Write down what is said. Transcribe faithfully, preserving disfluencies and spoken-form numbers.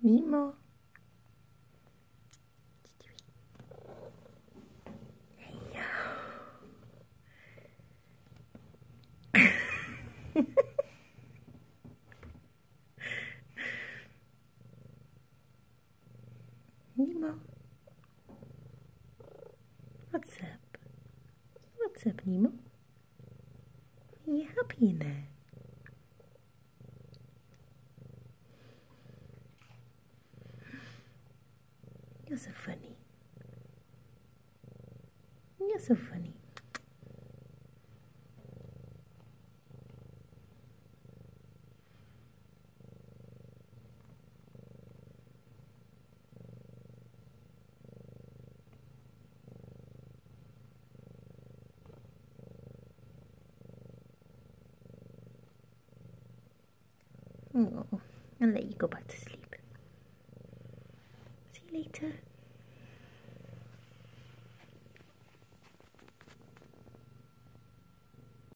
Nemo. Hey, yo. Nemo. What's up? What's up, Nemo? Are you happy in there? You're so funny. You're so funny. Oh, I'll let you go back to sleep. See you later.